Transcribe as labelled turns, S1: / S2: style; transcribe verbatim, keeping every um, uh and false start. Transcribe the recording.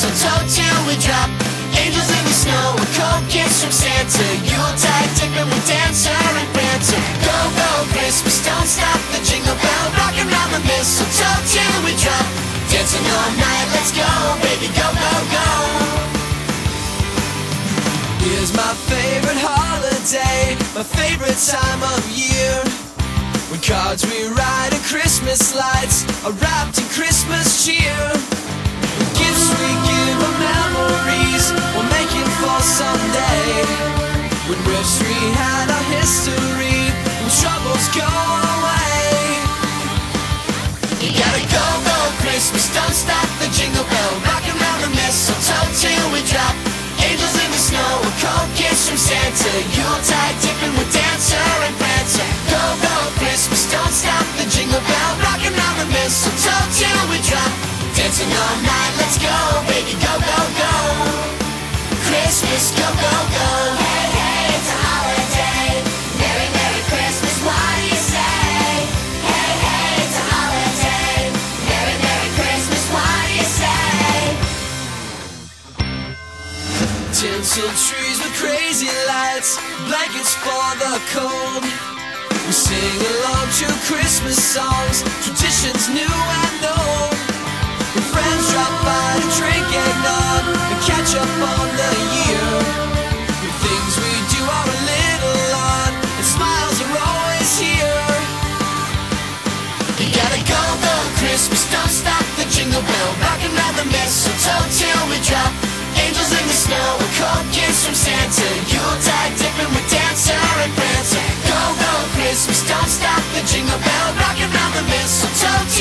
S1: mistletoe till we drop. Angels in the snow, a cold kiss from Santa. Yuletide tipping with Dancer and Prancer. Go, go, Christmas, don't stop the jingle bell. Rockin' round the mistletoe till we drop. Dancing all night, let's go, baby, go, go, go. Here's my favorite holiday, my favorite time of year, when cards we write and Christmas lights are wrapped in Christmas cheer. The gifts we give are memories we're making for someday, when riffs rehat our history and troubles go away. You gotta go, go, Christmas, don't stop the jingle bell. Rockin' round the mistletoe till we drop. Angels in the snow, a cold kiss from Santa. Yuletide tipping with Dancer and Prancer. Go, go, Christmas, don't stop the jingle bell. Rockin' round the mistletoe till we drop. Dancing all night, let's go, baby, go, go, go. Christmas, go, go, go. Hey, hey, it's a holiday. Merry, Merry Christmas, what do you say? Hey, hey, it's a holiday. Merry, Merry Christmas, what do you say? Tinsel trees with crazy lights, blankets for the cold. We sing along to Christmas songs, traditions new and old. When friends drop by to drink eggnog and catch up on the year, the things we do are a little odd, and smiles are always here. You gotta go, go, Christmas, don't stop the jingle bell. Rockin' round the mistletoe till we drop. Angels in the snow, a cold kiss from Santa. Yuletide tipping with Dancer and Prancer. Go, go, Christmas, don't stop the jingle bell. Rockin' round the mistletoe